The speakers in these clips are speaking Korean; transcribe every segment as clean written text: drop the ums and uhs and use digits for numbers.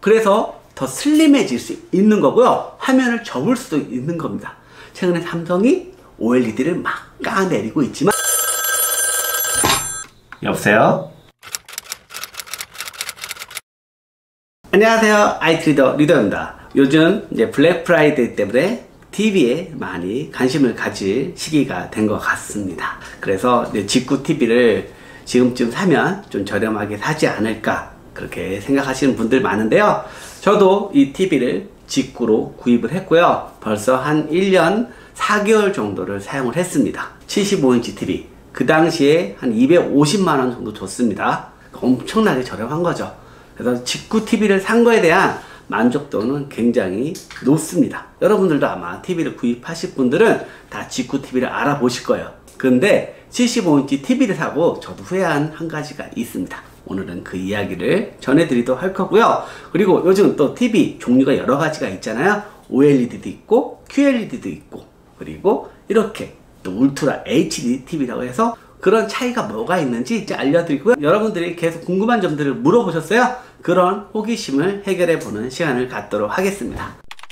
그래서 더 슬림해질 수 있는 거고요. 화면을 접을 수도 있는 겁니다. 최근에 삼성이 OLED를 막 까내리고 있지만 여보세요? 안녕하세요. IT 리더입니다. 요즘 이제 블랙 프라이데이 때문에 TV에 많이 관심을 가질 시기가 된 것 같습니다. 그래서 직구 TV를 지금쯤 사면 좀 저렴하게 사지 않을까 그렇게 생각하시는 분들 많은데요. 저도 이 TV를 직구로 구입을 했고요. 벌써 한 1년 4개월 정도를 사용을 했습니다. 75인치 TV. 그 당시에 한 250만원 정도 줬습니다. 엄청나게 저렴한 거죠. 그래서 직구 TV를 산 거에 대한 만족도는 굉장히 높습니다. 여러분들도 아마 TV를 구입하실 분들은 다 직구 TV를 알아보실 거예요. 그런데 75인치 TV를 사고 저도 후회한 한 가지가 있습니다. 오늘은 그 이야기를 전해드리도록 할 거고요. 그리고 요즘 또 TV 종류가 여러 가지가 있잖아요. OLED도 있고 QLED도 있고 그리고 이렇게 또 울트라 HD TV라고 해서 그런 차이가 뭐가 있는지 이제 알려드리고요. 여러분들이 계속 궁금한 점들을 물어보셨어요. 그런 호기심을 해결해 보는 시간을 갖도록 하겠습니다.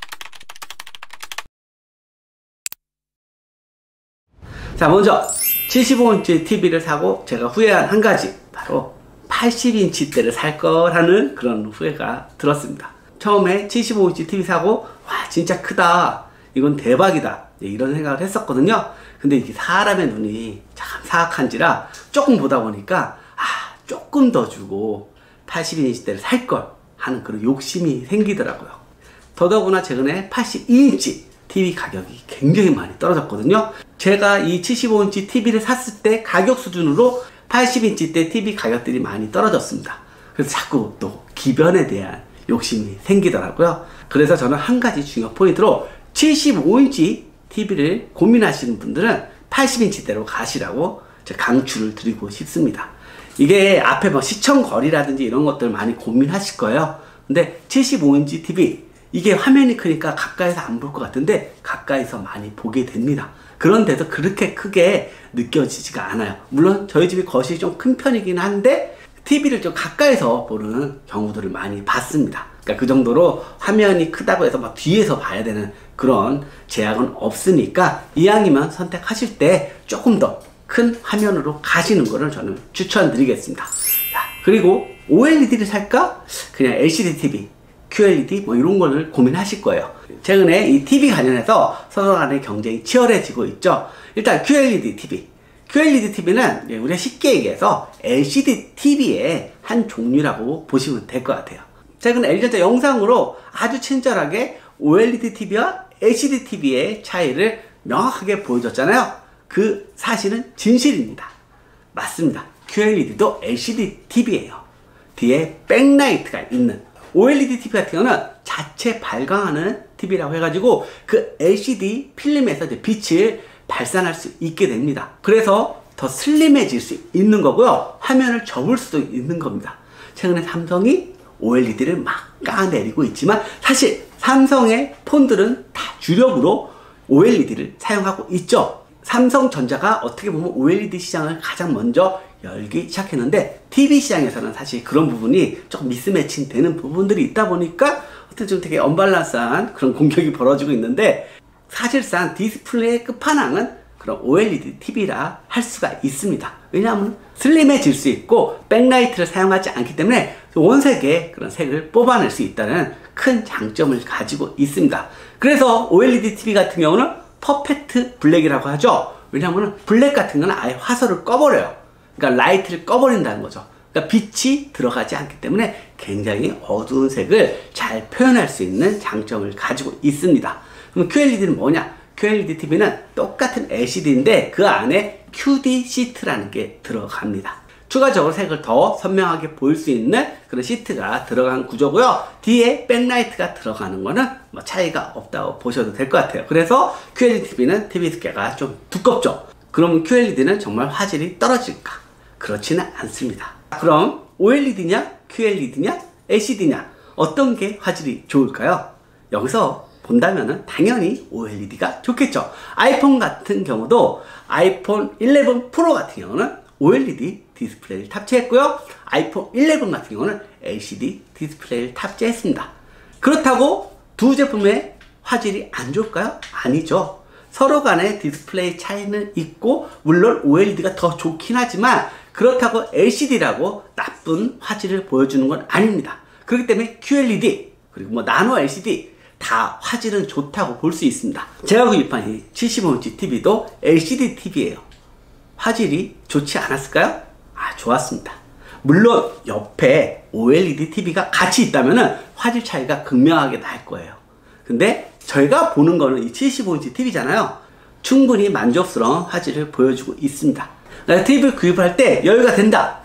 자, 먼저 75인치 TV를 사고 제가 후회한 한 가지, 바로 80인치대를 살 거라는 그런 후회가 들었습니다. 처음에 75인치 TV 사고 와 진짜 크다, 이건 대박이다, 이런 생각을 했었거든요. 근데 이게 사람의 눈이 참 사악한지라 조금 보다 보니까 조금 더 주고 80인치대를 살 걸 하는 그런 욕심이 생기더라고요. 더더구나 최근에 82인치 TV 가격이 굉장히 많이 떨어졌거든요. 제가 이 75인치 TV를 샀을 때 가격 수준으로 80인치대 TV 가격들이 많이 떨어졌습니다. 그래서 자꾸 또 기변에 대한 욕심이 생기더라고요. 그래서 저는 한 가지 중요 포인트로 75인치 TV를 고민하시는 분들은 80인치대로 가시라고 강추를 드리고 싶습니다. 이게 앞에 뭐 시청거리라든지 이런 것들 많이 고민하실 거예요. 근데 75인치 TV, 이게 화면이 크니까 가까이서 안 볼 것 같은데 가까이서 많이 보게 됩니다. 그런데도 그렇게 크게 느껴지지가 않아요. 물론 저희 집이 거실이 좀 큰 편이긴 한데 TV를 좀 가까이서 보는 경우들을 많이 봤습니다. 그러니까 그 정도로 화면이 크다고 해서 막 뒤에서 봐야 되는 그런 제약은 없으니까 이왕이면 선택하실 때 조금 더 큰 화면으로 가시는 거를 저는 추천드리겠습니다. 자, 그리고 OLED를 살까? 그냥 LCD TV, QLED 뭐 이런 거를 고민하실 거예요. 최근에 이 TV 관련해서 서로 간의 경쟁이 치열해지고 있죠. 일단 QLED TV. QLED TV는 우리가 쉽게 얘기해서 LCD TV의 한 종류라고 보시면 될 것 같아요. 최근 LG전자 영상으로 아주 친절하게 OLED TV와 LCD TV의 차이를 명확하게 보여줬잖아요. 그 사실은 진실입니다. 맞습니다. QLED도 LCD TV예요. 뒤에 백라이트가 있는 OLED TV 같은 경우는 자체 발광하는 TV라고 해가지고 그 LCD 필름에서 이제 빛을 발산할 수 있게 됩니다. 그래서 더 슬림해질 수 있는 거고요. 화면을 접을 수도 있는 겁니다. 최근에 삼성이 OLED를 막 까내리고 있지만 사실 삼성의 폰들은 다 주력으로 OLED를 사용하고 있죠. 삼성전자가 어떻게 보면 OLED 시장을 가장 먼저 열기 시작했는데 TV 시장에서는 사실 그런 부분이 조금 미스매칭 되는 부분들이 있다 보니까 어떻게 좀 되게 언밸런스한 그런 공격이 벌어지고 있는데, 사실상 디스플레이의 끝판왕은 그런 OLED TV라 할 수가 있습니다. 왜냐하면 슬림해질 수 있고 백라이트를 사용하지 않기 때문에 원색의 그런 색을 뽑아낼 수 있다는 큰 장점을 가지고 있습니다. 그래서 OLED TV 같은 경우는 퍼펙트 블랙이라고 하죠. 왜냐하면 블랙 같은 건 아예 화살을 꺼버려요. 그러니까 라이트를 꺼버린다는 거죠. 그러니까 빛이 들어가지 않기 때문에 굉장히 어두운 색을 잘 표현할 수 있는 장점을 가지고 있습니다. 그럼 QLED는 뭐냐? QLED TV는 똑같은 LCD인데 그 안에 QD 시트라는 게 들어갑니다. 추가적으로 색을 더 선명하게 보일 수 있는 그런 시트가 들어간 구조고요. 뒤에 백라이트가 들어가는 거는 뭐 차이가 없다고 보셔도 될 것 같아요. 그래서 QLED TV는 TV 두께가 좀 두껍죠. 그럼 QLED는 정말 화질이 떨어질까? 그렇지는 않습니다. 그럼 OLED냐, QLED냐, LCD냐, 어떤 게 화질이 좋을까요? 여기서 본다면은 당연히 OLED가 좋겠죠. 아이폰 같은 경우도 아이폰 11 프로 같은 경우는 OLED 디스플레이를 탑재했고요. 아이폰 11 같은 경우는 LCD 디스플레이를 탑재했습니다. 그렇다고 두 제품의 화질이 안 좋을까요? 아니죠. 서로 간의 디스플레이 차이는 있고 물론 OLED가 더 좋긴 하지만 그렇다고 LCD라고 나쁜 화질을 보여주는 건 아닙니다. 그렇기 때문에 QLED 그리고 뭐 나노 LCD 다 화질은 좋다고 볼 수 있습니다. 제가 구입한 이 75인치 TV도 LCD TV예요. 화질이 좋지 않았을까요? 아, 좋았습니다. 물론 옆에 OLED TV가 같이 있다면 화질 차이가 극명하게 날 거예요. 근데 저희가 보는 거는 이 75인치 TV잖아요. 충분히 만족스러운 화질을 보여주고 있습니다. TV를 구입할 때 여유가 된다.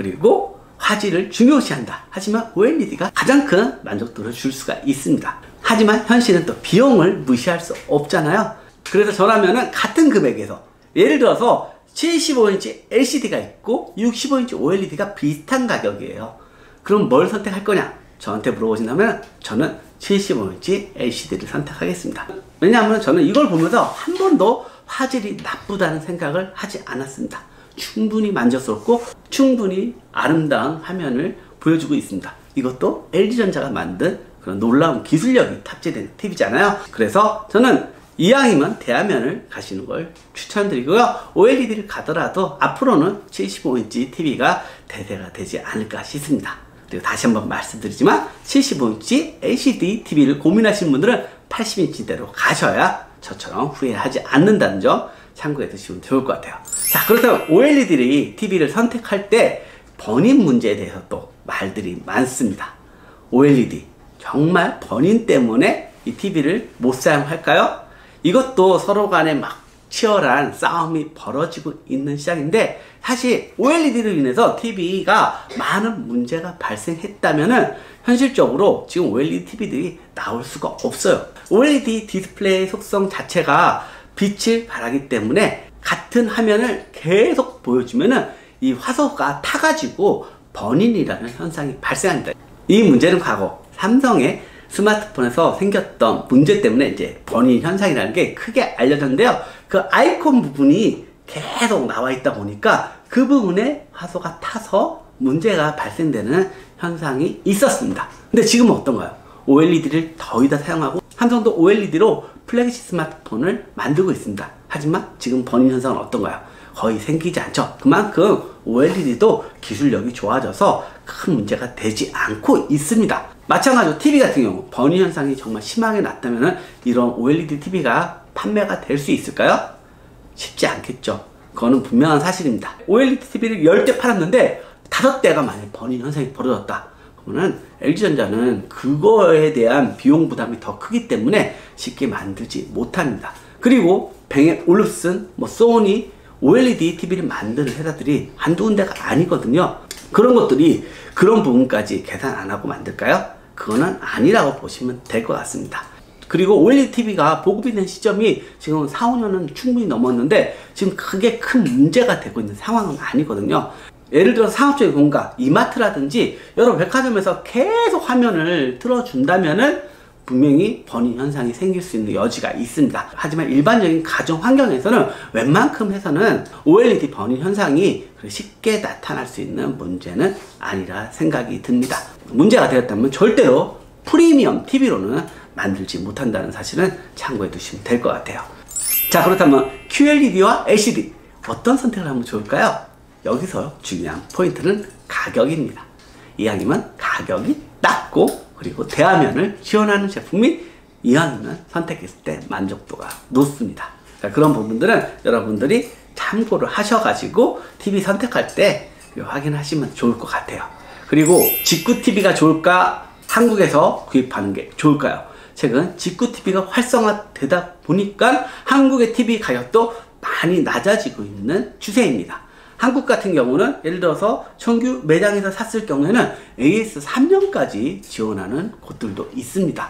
그리고 화질을 중요시한다. 하지만 OLED가 가장 큰 만족도를 줄 수가 있습니다. 하지만 현실은 또 비용을 무시할 수 없잖아요. 그래서 저라면은 같은 금액에서 예를 들어서 75인치 LCD가 있고 65인치 OLED가 비슷한 가격이에요. 그럼 뭘 선택할 거냐? 저한테 물어보신다면 저는 75인치 LCD를 선택하겠습니다. 왜냐하면 저는 이걸 보면서 한 번도 화질이 나쁘다는 생각을 하지 않았습니다. 충분히 만족스럽고 충분히 아름다운 화면을 보여주고 있습니다. 이것도 LG전자가 만든 그런 놀라운 기술력이 탑재된 TV잖아요. 그래서 저는 이왕이면 대화면을 가시는 걸 추천드리고요. OLED를 가더라도 앞으로는 75인치 TV가 대세가 되지 않을까 싶습니다. 그리고 다시 한번 말씀드리지만 75인치 LCD TV를 고민하시는 분들은 80인치대로 가셔야 저처럼 후회하지 않는다는 점 참고해 두시면 좋을 것 같아요. 자, 그렇다면 OLED TV를 선택할 때 번인 문제에 대해서 또 말들이 많습니다. OLED 정말 번인 때문에 이 TV를 못 사용할까요? 이것도 서로 간에 막 치열한 싸움이 벌어지고 있는 시장인데 사실 OLED로 인해서 TV가 많은 문제가 발생했다면은 현실적으로 지금 OLED TV들이 나올 수가 없어요. OLED 디스플레이 속성 자체가 빛을 발하기 때문에 같은 화면을 계속 보여주면은 이 화소가 타가지고 번인이라는 현상이 발생합니다. 이 문제는 과거 삼성의 스마트폰에서 생겼던 문제 때문에 이제 번인 현상이라는 게 크게 알려졌는데요. 그 아이콘 부분이 계속 나와 있다 보니까 그 부분에 화소가 타서 문제가 발생되는 현상이 있었습니다. 근데 지금은 어떤가요? OLED를 거의 다 사용하고 삼성도 OLED로 플래그십 스마트폰을 만들고 있습니다. 하지만 지금 번인 현상은 어떤가요? 거의 생기지 않죠. 그만큼 OLED도 기술력이 좋아져서 큰 문제가 되지 않고 있습니다. 마찬가지로 TV 같은 경우 번인 현상이 정말 심하게 났다면 이런 OLED TV가 판매가 될 수 있을까요? 쉽지 않겠죠. 그거는 분명한 사실입니다. OLED TV를 10대 팔았는데 5대가 만약 번인 현상이 벌어졌다. 그러면 LG전자는 그거에 대한 비용 부담이 더 크기 때문에 쉽게 만들지 못합니다. 그리고 뱅앤 올uf슨, 소니, OLED TV를 만드는 회사들이 한두 군데가 아니거든요. 그런 것들이 그런 부분까지 계산 안 하고 만들까요? 그거는 아니라고 보시면 될 것 같습니다. 그리고 OLED TV가 보급이 된 시점이 지금 4, 5년은 충분히 넘었는데 지금 그게 큰 문제가 되고 있는 상황은 아니거든요. 예를 들어 상업적인 공간, 이마트라든지 여러 백화점에서 계속 화면을 틀어준다면은 분명히 번인 현상이 생길 수 있는 여지가 있습니다. 하지만 일반적인 가정 환경에서는 웬만큼 해서는 OLED 번인 현상이 쉽게 나타날 수 있는 문제는 아니라 생각이 듭니다. 문제가 되었다면 절대로 프리미엄 TV로는 만들지 못한다는 사실은 참고해 두시면 될 것 같아요. 자, 그렇다면 QLED와 LCD 어떤 선택을 하면 좋을까요? 여기서 중요한 포인트는 가격입니다. 이왕이면 가격이 낮고 그리고 대화면을 지원하는 제품이 이왕이면 선택했을 때 만족도가 높습니다. 그런 부분들은 여러분들이 참고를 하셔가지고 TV 선택할 때 확인하시면 좋을 것 같아요. 그리고 직구 TV가 좋을까? 한국에서 구입하는 게 좋을까요? 최근 직구 TV가 활성화되다 보니까 한국의 TV 가격도 많이 낮아지고 있는 추세입니다. 한국 같은 경우는 예를 들어서 정규 매장에서 샀을 경우에는 AS 3년까지 지원하는 곳들도 있습니다.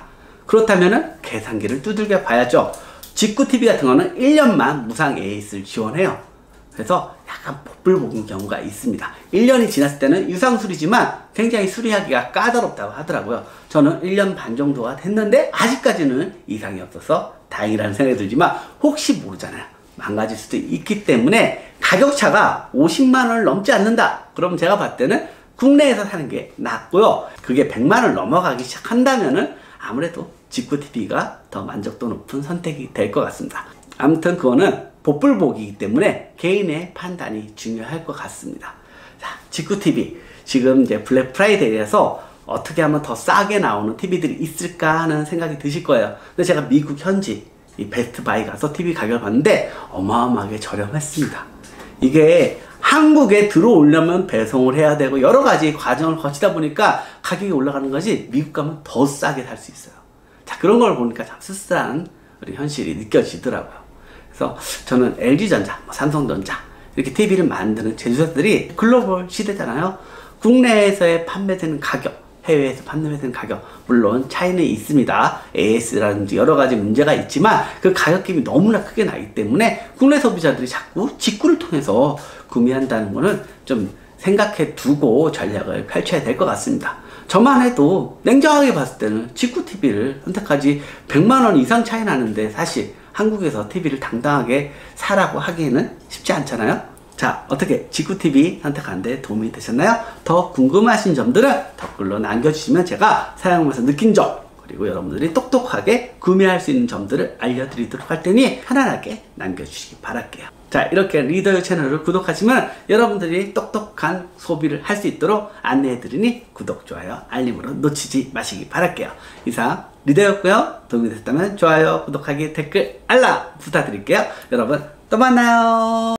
그렇다면 계산기를 두들겨 봐야죠. 직구 TV 같은 거는 1년만 무상 AS를 지원해요. 그래서 약간 복불복인 경우가 있습니다. 1년이 지났을 때는 유상수리지만 굉장히 수리하기가 까다롭다고 하더라고요. 저는 1년 반 정도가 됐는데 아직까지는 이상이 없어서 다행이라는 생각이 들지만 혹시 모르잖아요. 망가질 수도 있기 때문에 가격차가 50만원을 넘지 않는다. 그럼 제가 봤을 때는 국내에서 사는 게 낫고요. 그게 100만원을 넘어가기 시작한다면은 아무래도 직구 TV가 더 만족도 높은 선택이 될 것 같습니다. 아무튼 그거는 복불복이기 때문에 개인의 판단이 중요할 것 같습니다. 자, 직구 TV. 지금 이제 블랙 프라이데이에서 어떻게 하면 더 싸게 나오는 TV들이 있을까 하는 생각이 드실 거예요. 근데 제가 미국 현지 이 베스트 바이 가서 TV 가격을 봤는데 어마어마하게 저렴했습니다. 이게 한국에 들어오려면 배송을 해야 되고 여러 가지 과정을 거치다 보니까 가격이 올라가는 거지 미국 가면 더 싸게 살 수 있어요. 자, 그런 걸 보니까 참 씁쓸한 우리 현실이 느껴지더라고요. 그래서 저는 LG전자, 삼성전자 이렇게 TV를 만드는 제조사들이 글로벌 시대잖아요. 국내에서의 판매되는 가격, 해외에서 판매되는 가격, 물론 차이는 있습니다. AS라든지 여러 가지 문제가 있지만 그 가격갭이 너무나 크게 나기 때문에 국내 소비자들이 자꾸 직구를 통해서 구매한다는 거는 좀 생각해 두고 전략을 펼쳐야 될 것 같습니다. 저만 해도 냉정하게 봤을 때는 직구 TV를 선택하지 100만원 이상 차이 나는데 사실 한국에서 TV를 당당하게 사라고 하기에는 쉽지 않잖아요. 자, 어떻게 직구 TV 선택하는데 도움이 되셨나요? 더 궁금하신 점들은 댓글로 남겨주시면 제가 사용하면서 느낀 점, 그리고 여러분들이 똑똑하게 구매할 수 있는 점들을 알려드리도록 할 테니 편안하게 남겨주시기 바랄게요. 자, 이렇게 리더유 채널을 구독하시면 여러분들이 똑똑한 소비를 할 수 있도록 안내해드리니 구독, 좋아요, 알림으로 놓치지 마시기 바랄게요. 이상 리더였고요. 도움이 됐다면 좋아요, 구독하기, 댓글, 알람 부탁드릴게요. 여러분 또 만나요.